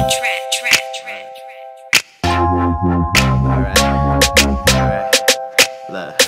Look.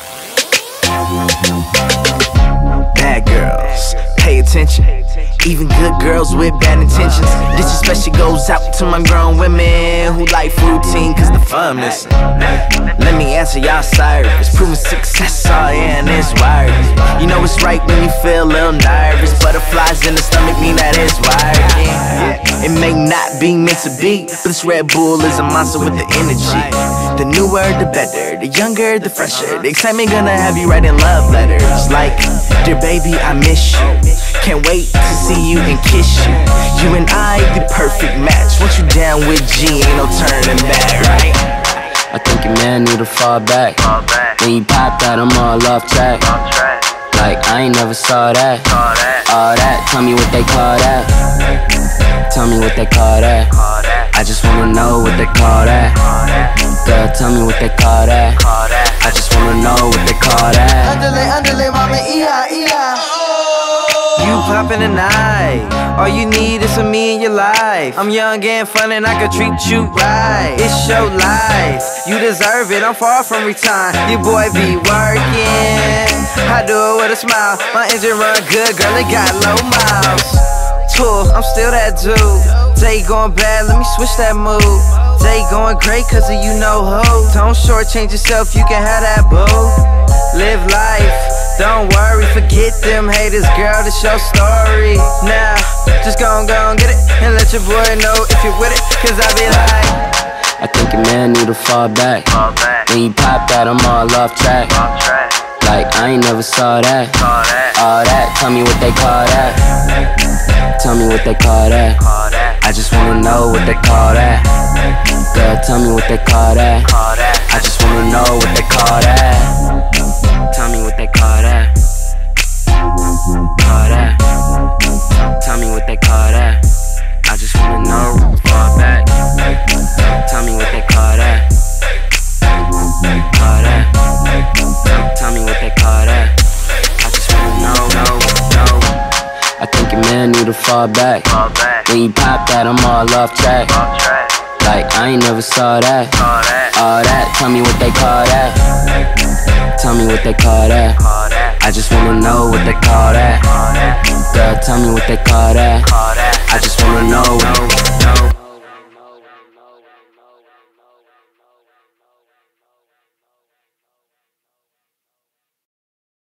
Bad girls, pay attention. Even good girls with bad intentions. This especially goes out to my grown women who like routine cause the fun missing. Let me answer y'all service. Proving success, oh yeah, and it's wired. You know it's right when you feel a little nervous. Butterflies in the stomach mean that it's wired. Yeah, it may not be meant to be, but this Red Bull is a monster with the energy. The newer the better, the younger the fresher. The excitement gonna have you writing love letters like, dear baby, I miss you. Can't wait to see you and kiss you. You and I, the perfect match. Once you down with G, ain't no turning back, right? I think your man need to fall back. When you pop that, I'm all off track. Like, I ain't never saw that. All that, tell me what they call that. Tell me what they call that. I just wanna know what they call that. Girl, tell me what they call that. I just wanna know what they call that. Underlay, mama, E-I. You poppin' tonight. All you need is some me in your life. I'm young and fun and I can treat you right. It's your life, you deserve it. I'm far from retired. Your boy be working. I do it with a smile. My engine run good, girl, it got low miles. I'm still that dude. Day going bad, let me switch that mood. Day going great cause of you know who. Don't shortchange yourself, you can have that boo. Live life, don't worry, forget them haters, girl, this your story. Now, just gon' get it and let your boy know if you're with it, cause I be like, I think your man need to fall back. When you pop that, I'm all off track. Like, I ain't never saw that. All that, tell me what they call that. Tell me what they call that. I just wanna know what they call that. Girl, tell me what they call that. I just wanna know what they call that. Tell me what they call that. Call that. Tell me what they call that. I just wanna know. Fall back. Tell me what they call that. Call that. Tell me what they call that. I just wanna know. I think your man need to fall back. When you pop that, I'm all off track. Like, I ain't never saw that. All that, tell me what they call that. Tell me what they call that. I just wanna know what they call that. Girl, tell me what they call that. I just wanna know.